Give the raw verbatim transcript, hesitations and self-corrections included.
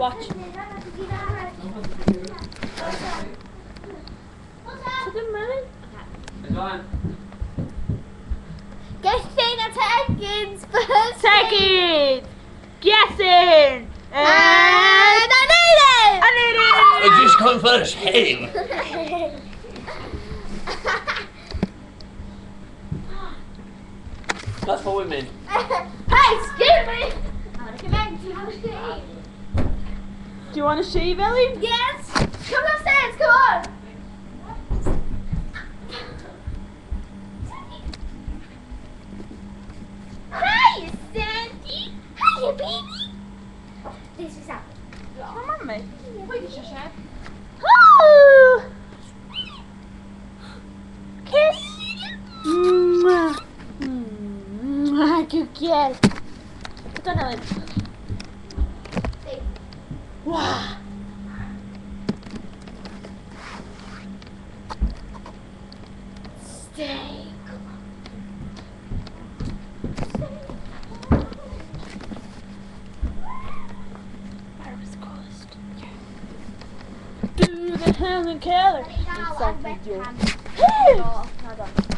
Watch. Gethin and Tegids first. Tegid! Gethin and Aneurin! Aneurin! I just come for a shame. That's for women. Hey, excuse me! I want to come in to have a shave. Do you want a shave, Elin? Yes! Come upstairs, come on! Hi, Sandy! Hiya, baby! This is up. Come on, Oh! Kiss! Mwah. Mwah, que quieres? Put on Elin. Wow. Stay. Do the hand and color. Now, I'm Exactly. back. Hey!